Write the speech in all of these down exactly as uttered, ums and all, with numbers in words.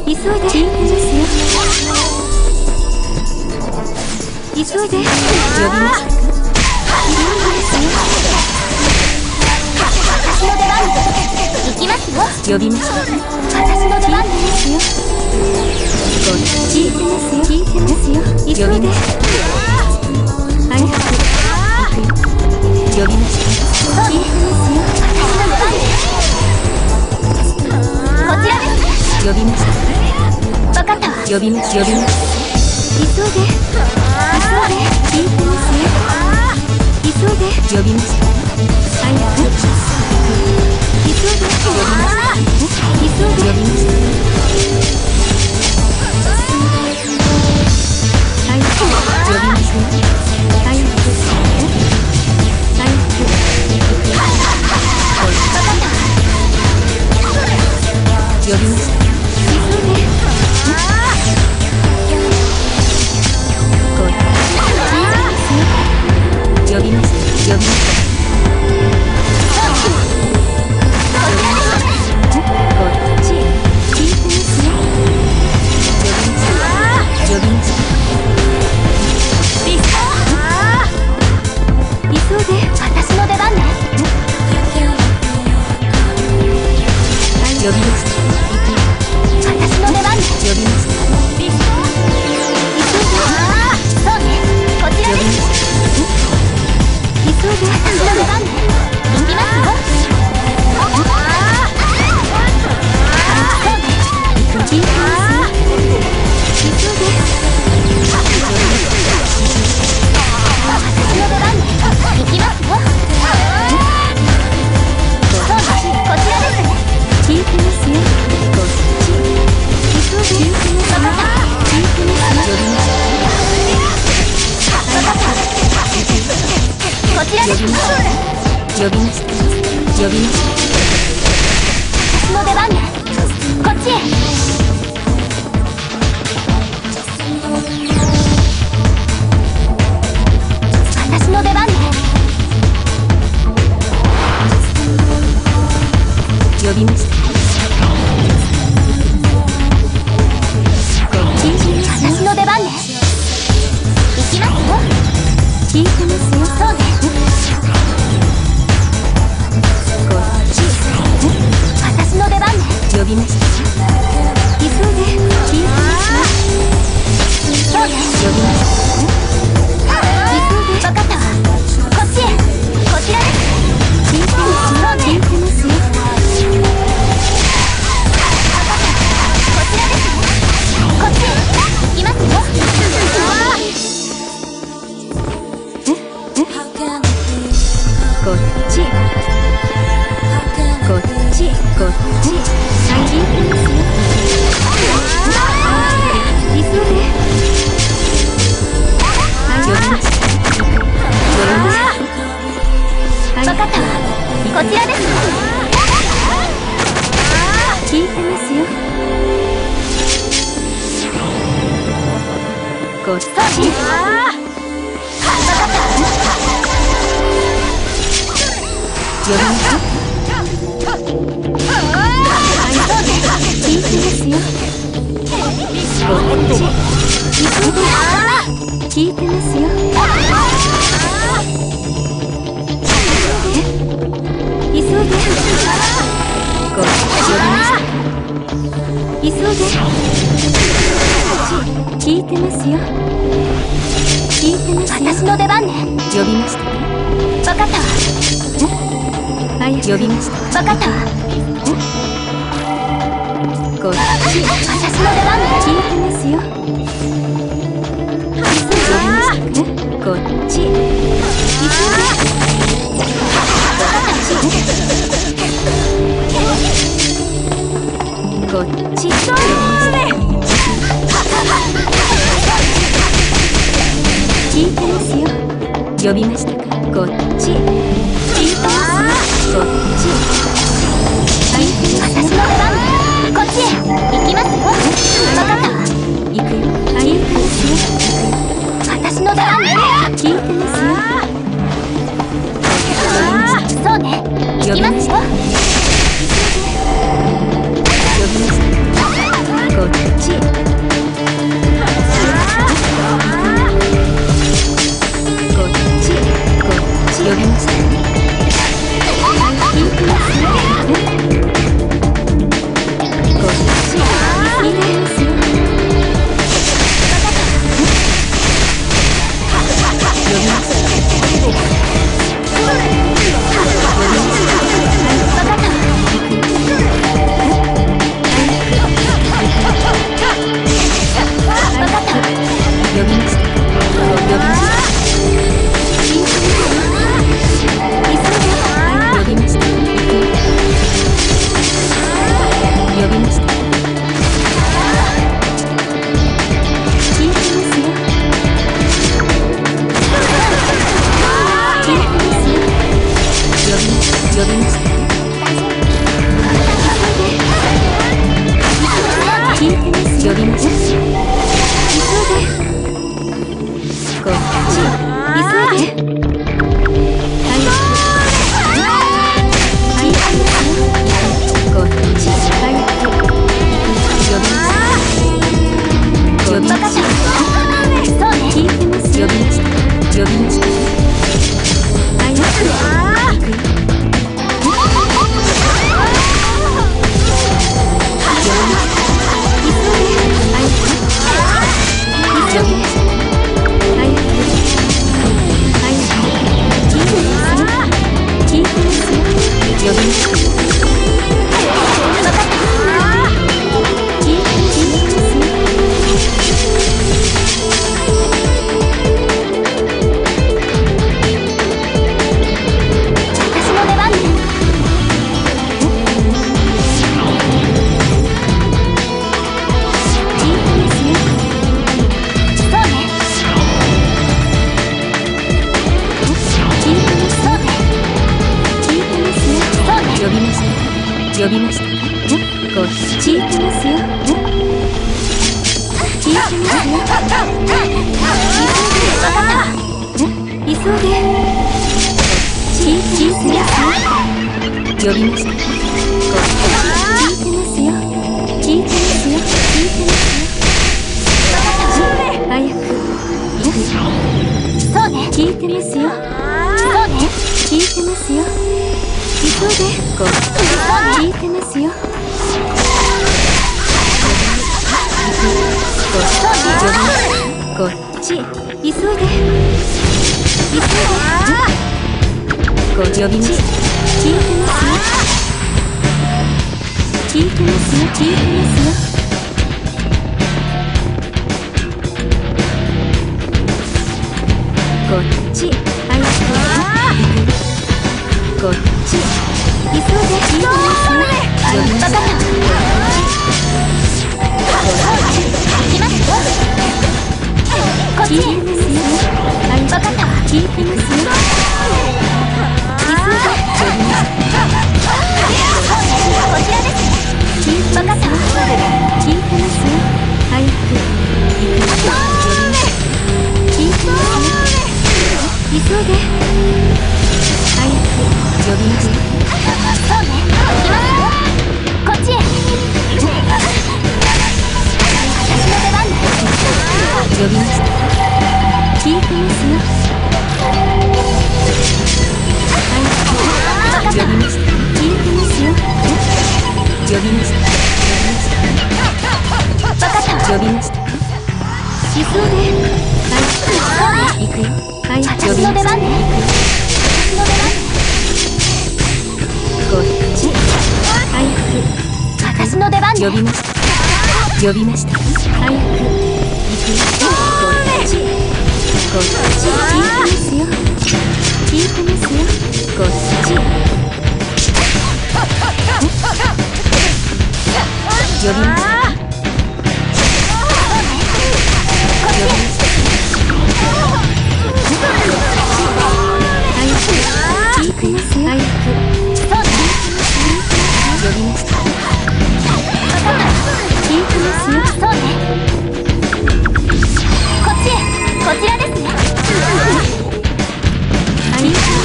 急いで。聞いてますよ。急いで。呼びましたか。私の出番です。行きますよ。呼びましたか。私の出番ですよ。聞いてますよ。聞いてますよ。急いで。ありがとう。呼びましたか。聞いてますよ。私の出番です。こちらです。呼びました。分かったわ。呼びます。呼びます。急いで。急いで。聞いてますよ。急いで。呼びました。早く。急いで。呼びました。急いで。呼びました。早く。呼びます。早く。早く。分かった。呼びました。急いで。呼びました。呼びました。こっち聞いてますよ。呼びました。呼びました。急いで。私の出番ね。呼びました。私の出番ね。呼びました。急いで。そうね。こちらです。急いで。私の出番ね。行きますよ。聞いてますよ。急いで。私の出番ね。行きますよ。そうね。こちらですね。聞いてますよ。こっち。急いで。分かった。聞いてますよ。こちらです。呼びました。呼びました。私の出番ね。こっちへ。私の出番ね。呼びました。こっち。私の出番ね。行きますよ。聞いてますよ。そうね。こっち。私の出番ね。呼びました。急いで。聞いてますよ。そうね。呼びました。急いで。分かったわ。こっちへ。こちらです。聞いてますよ。聞いてますよ。こちらです。こっちへ。行きますよ。こっち。こっち。こっち。聞いてますよ。急いで。呼びました。呼びました。分かったわ。こちらです。聞いてますよ。こっち。分かったわ。呼びました。聞いてますよ。こっち。聞いてますよ。急いで。こっち。呼びました。急いで。聞いてますよ。聞いてますよ。私の出番ね。呼びました。分かったわ。はい、呼びました。分かったわ。こっち。私の出番ね。聞いてますよ。呼びました。こっち。こっち。聞いてますよ。呼びましたか。こっち。聞いてますよ。こっち。聞いてますよ。私の出番。こっちへ。行きますよ。分かったわ。行くよ。聞いてますよ。私の出番。聞いてますよ。そうね。行きますよ。呼びました。こっち。 こっち行きますよ。聞いてますよ。急いで。聞いてますよ。呼びました。こっち聞いてますよ。聞いてますよ。聞いてますよ。早く行く。そうね。聞いてますよ。そうね。聞いてますよ。急いで。こっち聞いてますよ。こっち急いで。急いで。こっち呼びます。聞いてますよ。聞いてますよ。聞いてますよ。こっち早く行く。こっち急いで。聞いてますよ。呼びます。こっち聞いてますよ。分かった。聞いてますよ。急いで。呼びます。こちらです。分かった。聞いてますよ。早く行く。聞いてますよ。急いで。早く呼びます。そうね。行きますよ。こっちへ。私の出番だ。呼びました。聞いてますよ。はい。呼びました。聞いてますよ。呼びました。分かった。呼びました。急いで。はい。行くよ。はい。私の出番ね。私の出番ね。こっち。早く。私の出番ね。呼びました。呼びました。早く。行くよ。こっち。こっち聞いてますよ。聞いてますよ。こっち呼びました。呼びました。早く聞いてますよ。早く呼びました。聞いてますよ。そうね。こっちへ。こちらですね。ありがとう。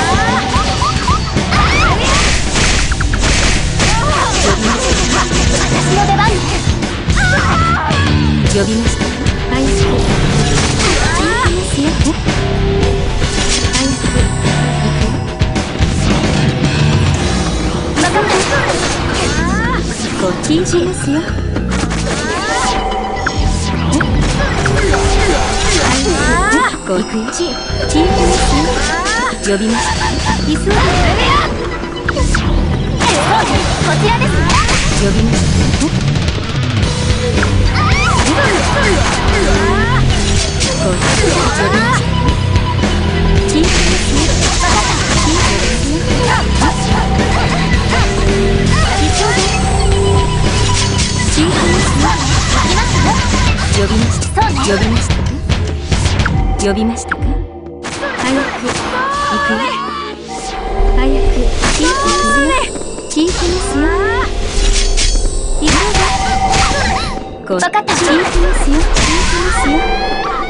私の出番ね。呼びました。早く。聞いてますよ。早く行くよ。分かった。こっち行きますよ。こっち聞いてますよ。呼びました。急いで。こちらですね。呼びました。こっち呼びました。聞いてますよ。聞いてますよ。急いで。聞いてますよ。呼びました。呼びました。呼びましたか。早く行くよ。早く聞いてますよ。聞いてますよ。急いで。こっち聞いてますよ。聞いてますよ。